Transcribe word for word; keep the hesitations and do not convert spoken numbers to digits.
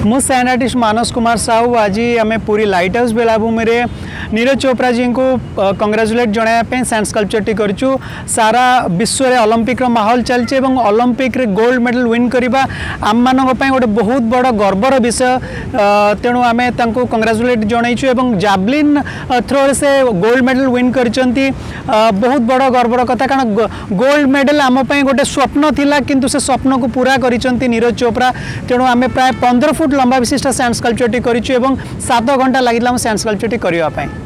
मु सैन आर्टिस्ट मानस कुमार साहू। आज आम पूरी लाइट हाउस बेलाभूमि में नीरज चोपड़ा जी को कंग्रेचुलेट जनायापी सैंड स्कल्पचरटी करूँ। सारा विश्व में ओलंपिक माहौल चलছে এবং ओलंपिक रे गोल्ड मेडल विन करवा आम मान गोटे बहुत बड़ गर्वर विषय। तेणु आम कंग्रेचुलेट जनईचु और जावलिन थ्रो से गोल्ड मेडल विन कर बहुत बड़ गर्वर कथा। कारण गोल्ड मेडल आम गोटे स्वप्न थिला किंतु से स्वप्न को पूरा करिसेंती नीरज चोपड़ा। तेणु आम प्राय पंद्रह फुट लंबा विशिष्ट सैंड स्कल्पचरटी करूँ और सात घंटा लगे सैंड स्कल्पचरटी करने।